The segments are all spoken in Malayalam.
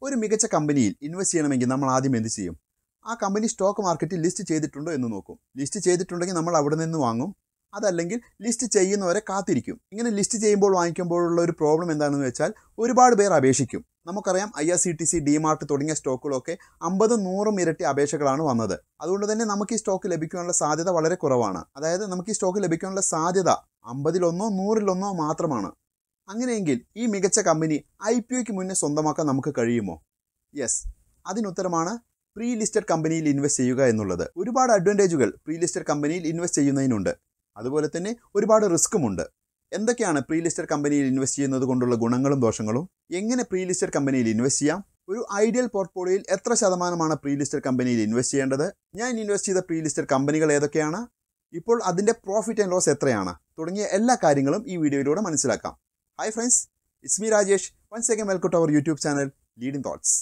ഒരു മികച്ച കമ്പനിയിൽ ഇൻവെസ്റ്റ് ചെയ്യണമെങ്കിൽ നമ്മൾ ആദ്യം എന്ത് ചെയ്യും? ആ കമ്പനി സ്റ്റോക്ക് മാർക്കറ്റിൽ ലിസ്റ്റ് ചെയ്തിട്ടുണ്ടോ എന്ന് നോക്കും. ലിസ്റ്റ് ചെയ്തിട്ടുണ്ടെങ്കിൽ നമ്മൾ അവിടെ നിന്ന് വാങ്ങും. അതല്ലെങ്കിൽ ലിസ്റ്റ് ചെയ്യുന്നവരെ കാത്തിരിക്കും. ഇങ്ങനെ ലിസ്റ്റ് ചെയ്യുമ്പോൾ വാങ്ങിക്കുമ്പോഴുള്ള ഒരു പ്രോബ്ലം എന്താണെന്ന് വെച്ചാൽ ഒരുപാട് പേർ അപേക്ഷിക്കും. നമുക്കറിയാം IRCTC, DEMAT തുടങ്ങിയ സ്റ്റോക്കുകളൊക്കെ 50-100 ഇരട്ടി അപേക്ഷകളാണ് വന്നത്. അതുകൊണ്ട് തന്നെ നമുക്ക് ഈ സ്റ്റോക്ക് ലഭിക്കാനുള്ള സാധ്യത വളരെ കുറവാണ്. അതായത് നമുക്ക് ഈ സ്റ്റോക്ക് ലഭിക്കാനുള്ള സാധ്യത 50-1 100-1 മാത്രമാണ്. അങ്ങനെയെങ്കിൽ ഈ മികച്ച കമ്പനി IPOയ്ക്ക് മുന്നേ സ്വന്തമാക്കാൻ നമുക്ക് കഴിയുമോ? യെസ്, അതിനുത്തരമാണ് പ്രീ ലിസ്റ്റഡ് കമ്പനിയിൽ ഇൻവെസ്റ്റ് ചെയ്യുക എന്നുള്ളത്. ഒരുപാട് അഡ്വാൻറ്റേജുകൾ പ്രീ ലിസ്റ്റഡ് കമ്പനിയിൽ ഇൻവെസ്റ്റ് ചെയ്യുന്നതിനുണ്ട്. അതുപോലെ തന്നെ ഒരുപാട് റിസ്ക്കുമുണ്ട്. എന്തൊക്കെയാണ് പ്രീ ലിസ്റ്റഡ് കമ്പനിയിൽ ഇൻവെസ്റ്റ് ചെയ്യുന്നത് കൊണ്ടുള്ള ഗുണങ്ങളും ദോഷങ്ങളും? എങ്ങനെ പ്രീ ലിസ്റ്റഡ് കമ്പനിയിൽ ഇൻവെസ്റ്റ് ചെയ്യാം? ഒരു ഐഡിയൽ പോർട്ട്ഫോളിയോയിൽ എത്ര ശതമാനമാണ് പ്രീ ലിസ്റ്റഡ് കമ്പനിയിൽ ഇൻവെസ്റ്റ് ചെയ്യേണ്ടത്? ഞാൻ ഇൻവെസ്റ്റ് ചെയ്ത പ്രീ ലിസ്റ്റഡ് കമ്പനികൾ ഏതൊക്കെയാണ്? ഇപ്പോൾ അതിൻ്റെ പ്രോഫിറ്റ് ആൻഡ് ലോസ് എത്രയാണ്? തുടങ്ങിയ എല്ലാ കാര്യങ്ങളും ഈ വീഡിയോയിലൂടെ മനസ്സിലാക്കാം. Hi friends, it's me Rajesh. Once again welcome to our YouTube channel leading thoughts.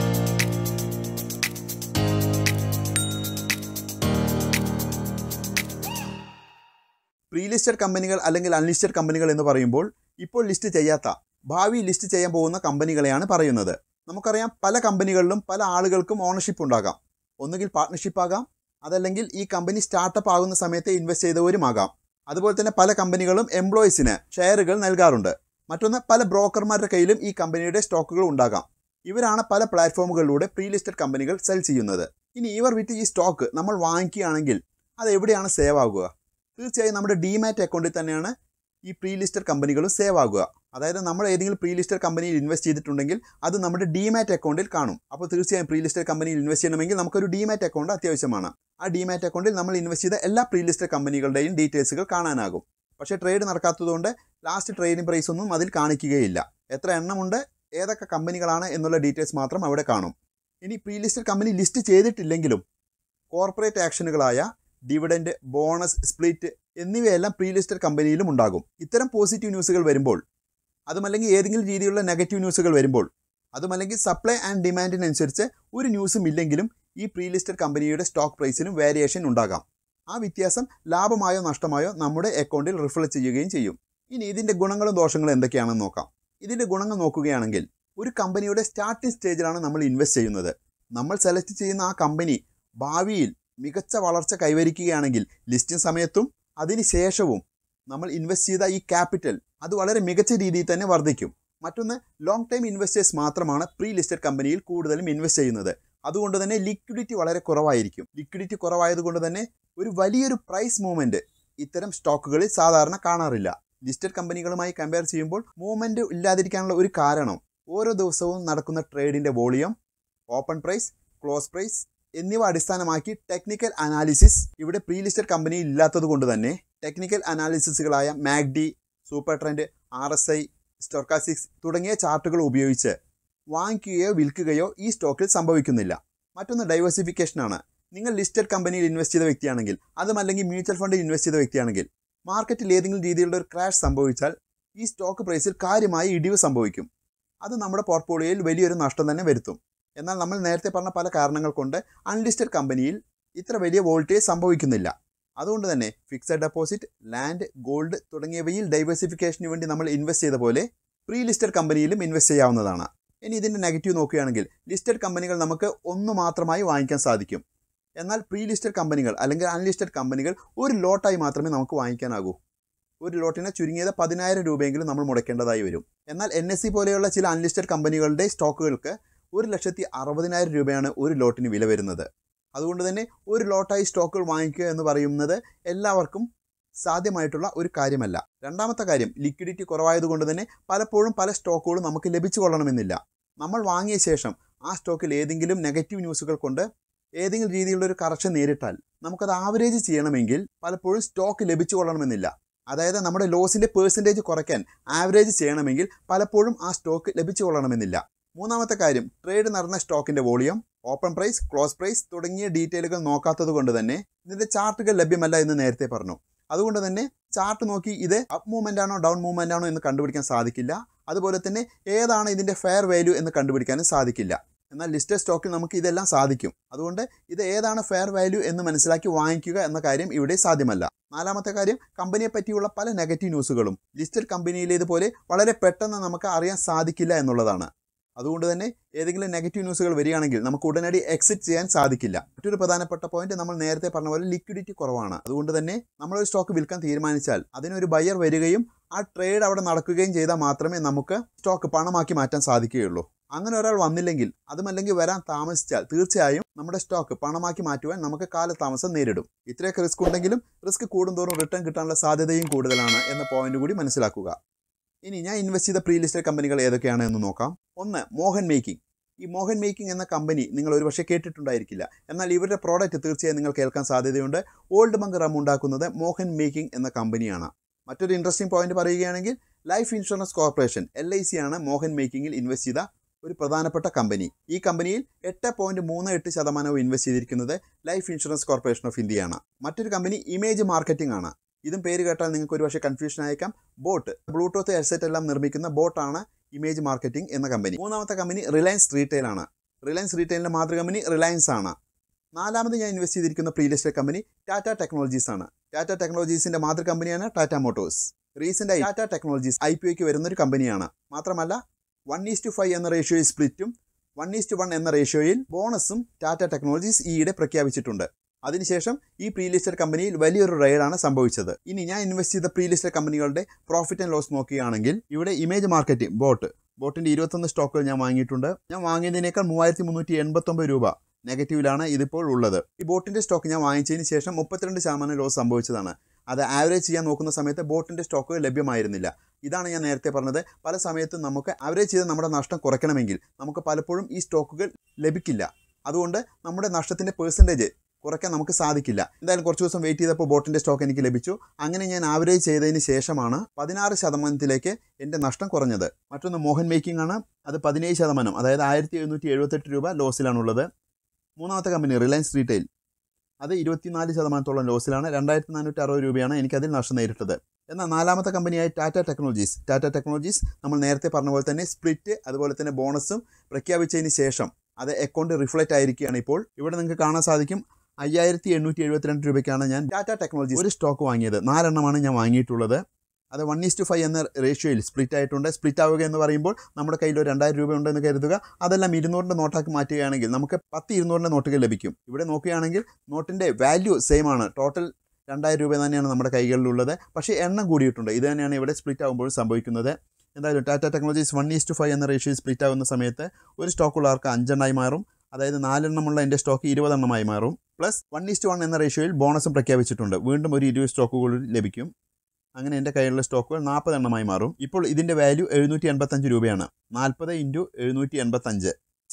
Pre listed കമ്പനികൾ അല്ലെങ്കിൽ അൺലിസ്റ്റഡ് കമ്പനികൾ എന്ന് പറയുമ്പോൾ ഇപ്പോൾ ലിസ്റ്റ് ചെയ്യാത്ത, ഭാവി ലിസ്റ്റ് ചെയ്യാൻ പോകുന്ന കമ്പനികളെയാണ് പറയുന്നത്. നമുക്കറിയാം, പല കമ്പനികളിലും പല ആളുകൾക്കും ഓണർഷിപ്പ് ഉണ്ടാകാം. ഒന്നുകിൽ പാർട്ട്ണർഷിപ്പ് ആകാം, അതല്ലെങ്കിൽ ഈ കമ്പനി സ്റ്റാർട്ടപ്പ് ആകുന്ന സമയത്ത് ഇൻവെസ്റ്റ് ചെയ്തവരുമാകാം. അതുപോലെ തന്നെ പല കമ്പനികളും എംപ്ലോയീസിന് ഷെയറുകൾ നൽകാറുണ്ട്. മറ്റൊന്ന്, പല ബ്രോക്കർമാരുടെ കയ്യിലും ഈ കമ്പനിയുടെ സ്റ്റോക്കുകൾ ഉണ്ടാകാം. ഇവരാണ് പല പ്ലാറ്റ്ഫോമുകളിലൂടെ പ്രീ ലിസ്റ്റഡ് കമ്പനികൾ സെൽ ചെയ്യുന്നത്. ഇനി ഇവർ വിറ്റ് ഈ സ്റ്റോക്ക് നമ്മൾ വാങ്ങിക്കുകയാണെങ്കിൽ അത് എവിടെയാണ് സേവ് ആകുക? തീർച്ചയായും നമ്മുടെ DEMAT അക്കൗണ്ടിൽ തന്നെയാണ് ഈ പ്രീ ലിസ്റ്റഡ് കമ്പനികളും സേവ് ആകുക. അതായത് നമ്മൾ ഏതെങ്കിലും പ്രീ ലിസ്റ്റഡ് കമ്പനിയിൽ ഇൻവെസ്റ്റ് ചെയ്തിട്ടുണ്ടെങ്കിൽ അത് നമ്മുടെ DEMAT അക്കൗണ്ടിൽ കാണും. അപ്പോൾ തീർച്ചയായും പ്രീ ലിസ്റ്റഡ് കമ്പനിയിൽ ഇൻവെസ്റ്റ് ചെയ്യണമെങ്കിൽ നമുക്കൊരു DEMAT അക്കൗണ്ട് അത്യാവശ്യമാണ്. ആ DEMAT അക്കൗണ്ടിൽ നമ്മൾ ഇൻവെസ്റ്റ് ചെയ്ത എല്ലാ പ്രീ ലിസ്റ്റഡ് കമ്പനികളുടെയും ഡീറ്റെയിൽസുകൾ കാണാനാകും. പക്ഷേ ട്രേഡ് നടക്കാത്തതുകൊണ്ട് ലാസ്റ്റ് ട്രേഡിംഗ് പ്രൈസ് ഒന്നും അതിൽ കാണിക്കുകയില്ല. എത്ര എണ്ണമുണ്ട്, ഏതൊക്കെ കമ്പനികളാണ് എന്നുള്ള ഡീറ്റെയിൽസ് മാത്രം അവിടെ കാണും. ഇനി പ്രീ ലിസ്റ്റഡ് കമ്പനി ലിസ്റ്റ് ചെയ്തിട്ടില്ലെങ്കിലും കോർപ്പറേറ്റ് ആക്ഷനുകളായ ഡിവിഡൻഡ്, ബോണസ്, സ്പ്ലിറ്റ് എന്നിവയെല്ലാം പ്രീ ലിസ്റ്റഡ് കമ്പനിയിലും ഉണ്ടാകും. ഇത്തരം പോസിറ്റീവ് ന്യൂസുകൾ വരുമ്പോൾ, അതുമല്ലെങ്കിൽ ഏതെങ്കിലും രീതിയിലുള്ള നെഗറ്റീവ് ന്യൂസുകൾ വരുമ്പോൾ, അതുമല്ലെങ്കിൽ സപ്ലൈ ആൻഡ് ഡിമാൻഡിനനുസരിച്ച് ഒരു ന്യൂസും ഇല്ലെങ്കിലും ഈ പ്രീ ലിസ്റ്റഡ് കമ്പനിയുടെ സ്റ്റോക്ക് പ്രൈസിലും വേരിയേഷൻ ഉണ്ടാകാം. ആ വ്യത്യാസം ലാഭമായോ നഷ്ടമായോ നമ്മുടെ അക്കൗണ്ടിൽ റിഫ്ലക്ട് ചെയ്യുകയും ചെയ്യും. ഇനി ഇതിൻ്റെ ഗുണങ്ങളും ദോഷങ്ങളും എന്തൊക്കെയാണെന്ന് നോക്കാം. ഇതിൻ്റെ ഗുണങ്ങൾ നോക്കുകയാണെങ്കിൽ, ഒരു കമ്പനിയുടെ സ്റ്റാർട്ടിംഗ് സ്റ്റേജിലാണ് നമ്മൾ ഇൻവെസ്റ്റ് ചെയ്യുന്നത്. നമ്മൾ സെലക്ട് ചെയ്യുന്ന ആ കമ്പനി ഭാവിയിൽ മികച്ച വളർച്ച കൈവരിക്കുകയാണെങ്കിൽ ലിസ്റ്റിംഗ് സമയത്തും അതിന് ശേഷവും നമ്മൾ ഇൻവെസ്റ്റ് ചെയ്ത ഈ ക്യാപിറ്റൽ അത് വളരെ മികച്ച രീതിയിൽ തന്നെ വർദ്ധിക്കും. മറ്റൊന്ന്, ലോങ് ടൈം ഇൻവെസ്റ്റേഴ്സ് മാത്രമാണ് പ്രീ ലിസ്റ്റഡ് കമ്പനിയിൽ കൂടുതലും ഇൻവെസ്റ്റ് ചെയ്യുന്നത്. അതുകൊണ്ട് തന്നെ ലിക്വിഡിറ്റി വളരെ കുറവായിരിക്കും. ലിക്വിഡിറ്റി കുറവായതുകൊണ്ട് തന്നെ ഒരു വലിയൊരു പ്രൈസ് മൂവ്മെൻറ്റ് ഇത്തരം സ്റ്റോക്കുകളിൽ സാധാരണ കാണാറില്ല. ലിസ്റ്റഡ് കമ്പനികളുമായി കമ്പയർ ചെയ്യുമ്പോൾ മൂവ്മെൻറ്റ് ഇല്ലാതിരിക്കാനുള്ള ഒരു കാരണം, ഓരോ ദിവസവും നടക്കുന്ന ട്രേഡിൻ്റെ volume, open price, close price എന്നിവ അടിസ്ഥാനമാക്കി ടെക്നിക്കൽ അനാലിസിസ് ഇവിടെ പ്രീ ലിസ്റ്റഡ് കമ്പനിയിൽ ഇല്ലാത്തത് കൊണ്ട് തന്നെ ടെക്നിക്കൽ അനാലിസിസുകളായ MACD, super trend, RSI, stochastics തുടങ്ങിയ ചാർട്ടുകൾ ഉപയോഗിച്ച് വാങ്ങിക്കുകയോ വിൽക്കുകയോ ഈ സ്റ്റോക്കിൽ സംഭവിക്കുന്നില്ല. മറ്റൊന്ന് ഡൈവേഴ്സിഫിക്കേഷനാണ്. നിങ്ങൾ ലിസ്റ്റഡ് കമ്പനിയിൽ ഇൻവെസ്റ്റ് ചെയ്ത വ്യക്തിയാണെങ്കിൽ, അതുമല്ലെങ്കിൽ മ്യൂച്വൽ ഫണ്ടിൽ ഇൻവെസ്റ്റ് ചെയ്ത വ്യക്തിയാണെങ്കിൽ, മാർക്കറ്റിൽ ഏതെങ്കിലും രീതിയിലുള്ള ഒരു ക്രാഷ് സംഭവിച്ചാൽ ഈ സ്റ്റോക്ക് പ്രൈസിൽ കാര്യമായി ഇടിവ് സംഭവിക്കും. അത് നമ്മുടെ പോർട്ട്ഫോളിയോയിൽ വലിയൊരു നഷ്ടം തന്നെ വരുത്തും. എന്നാൽ നമ്മൾ നേരത്തെ പറഞ്ഞ പല കാരണങ്ങൾ കൊണ്ട് അൺലിസ്റ്റഡ് കമ്പനിയിൽ ഇത്ര വലിയ വോൾട്ടേജ് സംഭവിക്കുന്നില്ല. അതുകൊണ്ട് തന്നെ ഫിക്സഡ് ഡെപ്പോസിറ്റ്, ലാൻഡ്, ഗോൾഡ് തുടങ്ങിയവയിൽ ഡൈവേഴ്സിഫിക്കേഷന് വേണ്ടി നമ്മൾ ഇൻവെസ്റ്റ് ചെയ്ത പോലെ പ്രീ ലിസ്റ്റഡ് കമ്പനിയിലും ഇൻവെസ്റ്റ് ചെയ്യാവുന്നതാണ്. ഇനി ഇതിൻ്റെ നെഗറ്റീവ് നോക്കുകയാണെങ്കിൽ, ലിസ്റ്റഡ് കമ്പനികൾ നമുക്ക് ഒന്ന് മാത്രമായി വാങ്ങിക്കാൻ സാധിക്കും. എന്നാൽ പ്രീ ലിസ്റ്റഡ് കമ്പനികൾ അല്ലെങ്കിൽ അൺലിസ്റ്റഡ് കമ്പനികൾ ഒരു ലോട്ടായി മാത്രമേ നമുക്ക് വാങ്ങിക്കാനാകൂ. ഒരു ലോട്ടിന് ചുരുങ്ങിയത് 10,000 രൂപയെങ്കിലും നമ്മൾ മുടക്കേണ്ടതായി വരും. എന്നാൽ NSE പോലെയുള്ള ചില അൺലിസ്റ്റഡ് കമ്പനികളുടെ സ്റ്റോക്കുകൾക്ക് 1,60,000 രൂപയാണ് ഒരു ലോട്ടിന് വില വരുന്നത്. അതുകൊണ്ട് തന്നെ ഒരു ലോട്ടായി സ്റ്റോക്കുകൾ വാങ്ങിക്കുക എന്ന് പറയുന്നത് എല്ലാവർക്കും സാധ്യമായിട്ടുള്ള ഒരു കാര്യമല്ല. രണ്ടാമത്തെ കാര്യം, ലിക്വിഡിറ്റി കുറവായതുകൊണ്ട് തന്നെ പലപ്പോഴും പല സ്റ്റോക്കുകളും നമുക്ക് ലഭിച്ചു കൊള്ളണമെന്നില്ല. നമ്മൾ വാങ്ങിയ ശേഷം ആ സ്റ്റോക്കിൽ ഏതെങ്കിലും നെഗറ്റീവ് ന്യൂസുകൾ കൊണ്ട് ഏതെങ്കിലും രീതിയിലുള്ള ഒരു കറക്ഷൻ നേരിട്ടാൽ നമുക്കത് ആവറേജ് ചെയ്യണമെങ്കിൽ പലപ്പോഴും സ്റ്റോക്ക് ലഭിച്ചു കൊള്ളണമെന്നില്ല. അതായത് നമ്മുടെ ലോസിൻ്റെ പെർസെൻറ്റേജ് കുറയ്ക്കാൻ ആവറേജ് ചെയ്യണമെങ്കിൽ പലപ്പോഴും ആ സ്റ്റോക്ക് ലഭിച്ചു കൊള്ളണമെന്നില്ല. മൂന്നാമത്തെ കാര്യം, ട്രേഡ് നടന്ന സ്റ്റോക്കിൻ്റെ volume, open price, close price തുടങ്ങിയ ഡീറ്റെയിലുകൾ നോക്കാത്തത് കൊണ്ട് തന്നെ ഇതിൻ്റെ ചാർട്ടുകൾ ലഭ്യമല്ല എന്ന് നേരത്തെ പറഞ്ഞു. അതുകൊണ്ട് തന്നെ ചാർട്ട് നോക്കി ഇത് അപ്പ് മൂവ്മെൻ്റ് ആണോ ഡൗൺ മൂവ്മെൻ്റ് ആണോ എന്ന് കണ്ടുപിടിക്കാൻ സാധിക്കില്ല. അതുപോലെ തന്നെ ഏതാണ് ഇതിൻ്റെ ഫെയർ വാല്യൂ എന്ന് കണ്ടുപിടിക്കാനും സാധിക്കില്ല. എന്നാൽ ലിസ്റ്റഡ് സ്റ്റോക്കിൽ നമുക്ക് ഇതെല്ലാം സാധിക്കും. അതുകൊണ്ട് ഇത് ഏതാണ് ഫെയർ വാല്യൂ എന്ന് മനസ്സിലാക്കി വാങ്ങിക്കുക എന്ന കാര്യം ഇവിടെ സാധ്യമല്ല. നാലാമത്തെ കാര്യം, കമ്പനിയെ പറ്റിയുള്ള പല നെഗറ്റീവ് ന്യൂസുകളും ലിസ്റ്റഡ് കമ്പനിയിലേതുപോലെ വളരെ പെട്ടെന്ന് നമുക്ക് അറിയാൻ സാധിക്കില്ല എന്നുള്ളതാണ്. അതുകൊണ്ട് തന്നെ ഏതെങ്കിലും നെഗറ്റീവ് ന്യൂസുകൾ വരികയാണെങ്കിൽ നമുക്ക് ഉടനടി എക്സിറ്റ് ചെയ്യാൻ സാധിക്കില്ല. മറ്റൊരു പ്രധാനപ്പെട്ട പോയിന്റ് നമ്മൾ നേരത്തെ പറഞ്ഞ പോലെ ലിക്വിഡിറ്റി കുറവാണ്. അതുകൊണ്ട് തന്നെ നമ്മളൊരു സ്റ്റോക്ക് വിൽക്കാൻ തീരുമാനിച്ചാൽ അതിനൊരു ബയർ വരികയും ആ ട്രേഡ് അവിടെ നടക്കുകയും ചെയ്താൽ മാത്രമേ നമുക്ക് സ്റ്റോക്ക് പണമാക്കി മാറ്റാൻ സാധിക്കുകയുള്ളൂ. അങ്ങനെ ഒരാൾ വന്നില്ലെങ്കിൽ, അതുമല്ലെങ്കിൽ വരാൻ താമസിച്ചാൽ തീർച്ചയായും നമ്മുടെ സ്റ്റോക്ക് പണമാക്കി മാറ്റുവാൻ നമുക്ക് കാലതാമസം നേരിടും. ഇത്രയൊക്കെ റിസ്ക് ഉണ്ടെങ്കിലും റിസ്ക് കൂടുന്തോറും റിട്ടേൺ കിട്ടാനുള്ള സാധ്യതയും കൂടുതലാണ് എന്ന പോയിന്റ് കൂടി മനസ്സിലാക്കുക. ഇനി ഞാൻ ഇൻവെസ്റ്റ് ചെയ്ത പ്രീലിസ്റ്റഡ് കമ്പനികൾ ഏതൊക്കെയാണ് എന്ന് നോക്കാം. ഒന്ന്, മോഹൻ മേക്കിംഗ്. ഈ മോഹൻ മേക്കിംഗ് എന്ന കമ്പനി നിങ്ങൾ ഒരുപക്ഷെ കേട്ടിട്ടുണ്ടായിരിക്കില്ല. എന്നാൽ ഇവരുടെ പ്രോഡക്റ്റ് തീർച്ചയായും നിങ്ങൾ കേൾക്കാൻ സാധ്യതയുണ്ട്. ഓൾഡ് മങ്ക് റം ഉണ്ടാക്കുന്നത് മോഹൻ മേക്കിംഗ് എന്ന കമ്പനിയാണ്. മറ്റൊരു ഇൻട്രസ്റ്റിംഗ് പോയിന്റ് പറയുകയാണെങ്കിൽ ലൈഫ് ഇൻഷുറൻസ് കോർപ്പറേഷൻ LIC ആണ് മോഹൻ മേക്കിങ്ങിൽ ഇൻവെസ്റ്റ് ചെയ്ത ഒരു പ്രധാനപ്പെട്ട കമ്പനി. ഈ കമ്പനിയിൽ 8.38% ഇൻവെസ്റ്റ് ചെയ്തിരിക്കുന്നത് ലൈഫ് ഇൻഷുറൻസ് കോർപ്പറേഷൻ ഓഫ് ഇന്ത്യയാണ്. മറ്റൊരു കമ്പനി ഇമേജ് മാർക്കറ്റിംഗ് ആണ്. ഇതും പേര് കേട്ടാൽ നിങ്ങൾക്ക് ഒരുപക്ഷെ കൺഫ്യൂഷൻ ആയേക്കാം. ബോട്ട്, ബ്ലൂടൂത്ത് ഹെഡ്സെറ്റ് എല്ലാം നിർമ്മിക്കുന്ന ബോട്ടാണ് ഇമേജ് മാർക്കറ്റിംഗ് എന്ന കമ്പനി. മൂന്നാമത്തെ കമ്പനി റിലയൻസ് റീറ്റെയിൽ ആണ്. റിലയൻസ് റീറ്റെയിലിൻ്റെ മാതൃകമ്പനി റിലയൻസ് ആണ്. നാലാമത് ഞാൻ ഇൻവെസ്റ്റ് ചെയ്തിരിക്കുന്ന പ്രീലിസ്റ്റഡ് കമ്പനി ടാറ്റ ടെക്നോളജീസ് ആണ്. ടാറ്റ ടെക്നോളജീസിൻ്റെ മാതൃകമ്പനിയാണ് ടാറ്റ മോട്ടോഴ്സ്. റീസെൻ്റായി ടാറ്റ ടെക്നോളജീസ് IPOയ്ക്ക് വരുന്നൊരു കമ്പനിയാണ്. മാത്രമല്ല 1:5 എന്ന റേഷ്യോയിൽ സ്പ്ലിറ്റും 1:1 എന്ന റേഷ്യോയിൽ ബോണസും ടാറ്റ ടെക്നോളജീസ് ഈയിടെ പ്രഖ്യാപിച്ചിട്ടുണ്ട്. അതിനുശേഷം ഈ പ്രീലിസ്റ്റഡ് കമ്പനിയിൽ വലിയൊരു റൈഡാണ് സംഭവിച്ചത്. ഇനി ഞാൻ ഇൻവെസ്റ്റ് ചെയ്ത പ്രീലിസ്റ്റഡ് കമ്പനികളുടെ പ്രോഫിറ്റ് ആൻഡ് ലോസ് നോക്കുകയാണെങ്കിൽ ഇവിടെ ഇമേജ് മാർക്കറ്റിംഗ് ബോട്ടിൻ്റെ 21 സ്റ്റോക്കുകൾ ഞാൻ വാങ്ങിയിട്ടുണ്ട്. ഞാൻ വാങ്ങിയതിനേക്കാൾ 3389 രൂപ നെഗറ്റീവിലാണ് ഇതിപ്പോൾ ഉള്ളത്. ഈ ബോട്ടിൻ്റെ സ്റ്റോക്ക് ഞാൻ വാങ്ങിച്ചതിന് ശേഷം 32% ലോസ് സംഭവിച്ചതാണ്. അത് ആവറേജ് ചെയ്യാൻ നോക്കുന്ന സമയത്ത് ബോട്ടിൻ്റെ സ്റ്റോക്കുകൾ ലഭ്യമായിരുന്നില്ല. ഇതാണ് ഞാൻ നേരത്തെ പറഞ്ഞത്. പല സമയത്തും നമുക്ക് ആവറേജ് ചെയ്ത് നമ്മുടെ നഷ്ടം കുറയ്ക്കണമെങ്കിൽ നമുക്ക് പലപ്പോഴും ഈ സ്റ്റോക്കുകൾ ലഭിക്കില്ല. അതുകൊണ്ട് നമ്മുടെ നഷ്ടത്തിൻ്റെ പെർസെൻറ്റേജ് കുറയ്ക്കാൻ നമുക്ക് സാധിക്കില്ല. എന്തായാലും കുറച്ച് ദിവസം വെയിറ്റ് ചെയ്തപ്പോൾ ബോട്ടിൻ്റെ സ്റ്റോക്ക് എനിക്ക് ലഭിച്ചു. അങ്ങനെ ഞാൻ ആവറേജ് ചെയ്തതിന് ശേഷമാണ് 16% എൻ്റെ നഷ്ടം കുറഞ്ഞത്. മറ്റൊന്ന് മോഹൻ മേക്കിംഗ് ആണ്. അത് 17%, അതായത് 1778 രൂപ ലോസിലാണുള്ളത്. മൂന്നാമത്തെ കമ്പനി റിലയൻസ് റീറ്റെയിൽ, അത് 24% ലോസിലാണ്. 2460 രൂപയാണ് എനിക്കതിൽ നഷ്ടം നേരിട്ടത്. എന്നാൽ നാലാമത്തെ കമ്പനിയായ ടാറ്റ ടെക്നോളജീസ് നമ്മൾ നേരത്തെ പറഞ്ഞ പോലെ തന്നെ സ്പ്ലിറ്റ് അതുപോലെ തന്നെ ബോണസും പ്രഖ്യാപിച്ചതിന് ശേഷം അത് അക്കൗണ്ട് റിഫ്ലക്റ്റ് ആയിരിക്കുകയാണ്. ഇപ്പോൾ ഇവിടെ നിങ്ങൾക്ക് കാണാൻ സാധിക്കും 5872 രൂപയ്ക്കാണ് ഞാൻ ടാറ്റ ടെക്നോളജീസ് ഒരു സ്റ്റോക്ക് വാങ്ങിയത്. 4 എണ്ണമാണ് ഞാൻ വാങ്ങിയിട്ടുള്ളത്. അത് 1:5 എന്ന റേഷ്യോയിൽ സ്പ്ലിറ്റ് ആയിട്ടുണ്ട്. സ്പ്ലിറ്റ് ആവുക എന്ന് പറയുമ്പോൾ നമ്മുടെ കയ്യിൽ ഒരു 2000 രൂപ ഉണ്ടെന്ന് കരുതുക. അതെല്ലാം 200ൻ്റെ നോട്ടാക്കി മാറ്റുകയാണെങ്കിൽ നമുക്ക് 10 200ൻ്റെ നോട്ടുകൾ ലഭിക്കും. ഇവിടെ നോക്കുകയാണെങ്കിൽ നോട്ടിൻ്റെ വാല്യൂ സെയിം ആണ്. ടോട്ടൽ 2000 രൂപ തന്നെയാണ് നമ്മുടെ കൈകളിലുള്ളത്. പക്ഷേ എണ്ണം കൂടിയിട്ടുണ്ട്. ഇത് തന്നെയാണ് ഇവിടെ സ്പ്ലിറ്റ് ആകുമ്പോൾ സംഭവിക്കുന്നത്. എന്തായാലും ടാറ്റ ടെക്നോളജീസ് 1:5 എന്ന റേഷ്യോയിൽ സ്പ്ലിറ്റ് ആകുന്ന സമയത്ത് ഒരു സ്റ്റോക്കുള്ളവർക്ക് 5 എണ്ണമായി മാറും. അതായത് 4 എണ്ണമുള്ള എൻ്റെ സ്റ്റോക്ക് 20 എണ്ണമായി മാറും. പ്ലസ് 1:1 എന്ന റേഷ്യോയിൽ ബോണസും പ്രഖ്യാപിച്ചിട്ടുണ്ട്. വീണ്ടും ഒരു 20 സ്റ്റോക്കുകൾ ലഭിക്കും. അങ്ങനെ എൻ്റെ കയ്യിലുള്ള സ്റ്റോക്കുകൾ 40 എണ്ണമായി മാറും. ഇപ്പോൾ ഇതിൻ്റെ വാല്യൂ 785 രൂപയാണ്. 40 × 785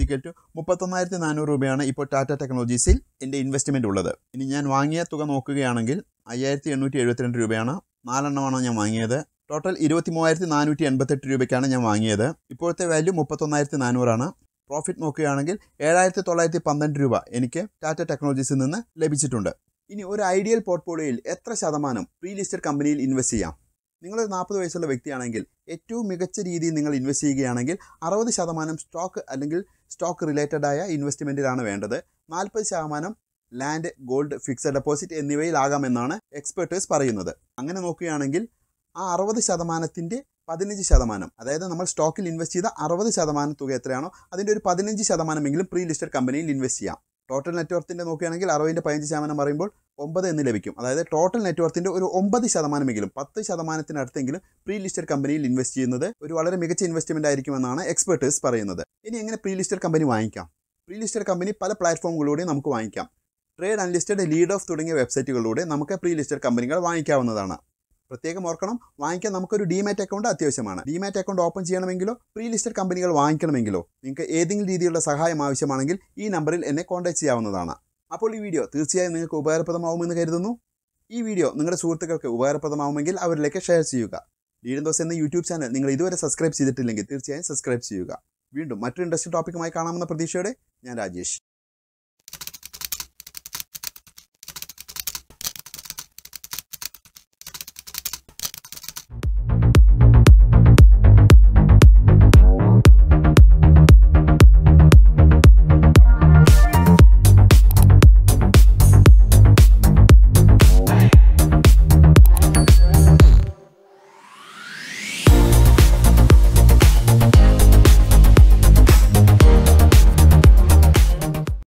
= 31,400 ഇപ്പോൾ ടാറ്റ ടെക്നോളജീസിൽ എൻ്റെ ഇൻവെസ്റ്റ്മെൻറ്റ് ഉള്ളത്. ഇനി ഞാൻ വാങ്ങിയ തുക നോക്കുകയാണെങ്കിൽ 5872 രൂപയാണ്. 4 എണ്ണമാണ് ഞാൻ വാങ്ങിയത്. ടോട്ടൽ 23,488 രൂപയ്ക്കാണ് ഞാൻ വാങ്ങിയത്. ഇപ്പോഴത്തെ വാല്യൂ 31,400 പ്രോഫിറ്റ് നോക്കുകയാണെങ്കിൽ 7,912 രൂപ എനിക്ക് ടാറ്റ ടെക്നോളജീസിൽ നിന്ന് ലഭിച്ചിട്ടുണ്ട്. ഇനി ഒരു ഐഡിയൽ പോർട്ട്ഫോളിയോയിൽ എത്ര ശതമാനം പ്രീലിസ്റ്റഡ് കമ്പനിയിൽ ഇൻവെസ്റ്റ് ചെയ്യാം? നിങ്ങളൊരു 40 വയസ്സുള്ള വ്യക്തിയാണെങ്കിൽ ഏറ്റവും മികച്ച രീതിയിൽ നിങ്ങൾ ഇൻവെസ്റ്റ് ചെയ്യുകയാണെങ്കിൽ 60% സ്റ്റോക്ക് അല്ലെങ്കിൽ സ്റ്റോക്ക് റിലേറ്റഡായ ഇൻവെസ്റ്റ്മെൻറ്റിലാണ് വേണ്ടത്. 40% ലാൻഡ്, ഗോൾഡ്, ഫിക്സഡ് ഡെപ്പോസിറ്റ് എന്നിവയിലാകാമെന്നാണ് എക്സ്പെർട്ടേഴ്സ് പറയുന്നത്. അങ്ങനെ നോക്കുകയാണെങ്കിൽ ആ 60%ൻ്റെ 15%, അതായത് നമ്മൾ സ്റ്റോക്കിൽ ഇൻവെസ്റ്റ് ചെയ്ത 60% തുക എത്രയാണോ അതിൻ്റെ ഒരു 15% പ്രീലിസ്റ്റഡ് കമ്പനിയിൽ ഇൻവെസ്റ്റ് ചെയ്യാം. ടോട്ടൽ നെറ്റ്വർത്തിൻ്റെ നോക്കുകയാണെങ്കിൽ 60ൻ്റെ 15% പറയുമ്പോൾ 9 എന്ന് ലഭിക്കും. അതായത് ടോട്ടൽ നെറ്റ്വർത്തിൻ്റെ ഒരു 9%, 10%-അടുത്തെങ്കിലും പ്രീലിസ്റ്റഡ് കമ്പനിയിൽ ഇൻവെസ്റ്റ് ചെയ്യുന്നത് ഒരു വളരെ മികച്ച ഇൻവെസ്റ്റ്മെൻ്റ് ആയിരിക്കുമെന്നാണ് എക്സ്പെർട്ടേഴ്സ് പറയുന്നത്. ഇനി എങ്ങനെ പ്രീലിസ്റ്റഡ് കമ്പനി വാങ്ങിക്കാം? പ്രീലിസ്റ്റഡ് കമ്പനി പല പ്ലാറ്റ്ഫോമുകളിലൂടെ നമുക്ക് വാങ്ങിക്കാം. ട്രേഡ് അൺലിസ്റ്റഡ്, ലീഡ് ഓഫ് തുടങ്ങിയ വെബ്സൈറ്റുകളിലൂടെ നമുക്ക് പ്രീലിസ്റ്റഡ് കമ്പനികൾ വാങ്ങിക്കാവുന്നതാണ്. പ്രത്യേകം ഓർക്കണം, വാങ്ങിക്കാൻ നമുക്കൊരു DEMAT അക്കൗണ്ട് അത്യാവശ്യമാണ്. DEMAT അക്കൗണ്ട് ഓപ്പൺ ചെയ്യണമെങ്കിലോ പ്രീലിസ്റ്റഡ് കമ്പനികൾ വാങ്ങിക്കണമെങ്കിലോ നിങ്ങൾക്ക് ഏതെങ്കിലും രീതിയിലുള്ള സഹായം ആവശ്യമാണെങ്കിൽ ഈ നമ്പറിൽ എന്നെ കോൺടാക്ട് ചെയ്യാവുന്നതാണ്. അപ്പോൾ ഈ വീഡിയോ തീർച്ചയായും നിങ്ങൾക്ക് ഉപകാരപ്രദമാവുമെന്ന് കരുതുന്നു. ഈ വീഡിയോ നിങ്ങളുടെ സുഹൃത്തുക്കൾക്ക് ഉപകാരപ്രദമാവുമെങ്കിൽ അവരിലേക്ക് ഷെയർ ചെയ്യുക. ലീഡ് ദോസ് എന്ന യൂട്യൂബ് ചാനൽ നിങ്ങൾ ഇതുവരെ സബ്സ്ക്രൈബ് ചെയ്തിട്ടില്ലെങ്കിൽ തീർച്ചയായും സബ്സ്ക്രൈബ് ചെയ്യുക. വീണ്ടും മറ്റൊരു ഇൻട്രസ്റ്റിംഗ് ടോപ്പിക്കുമായി കാണാമെന്ന പ്രതീക്ഷയോടെ ഞാൻ രാജേഷ്.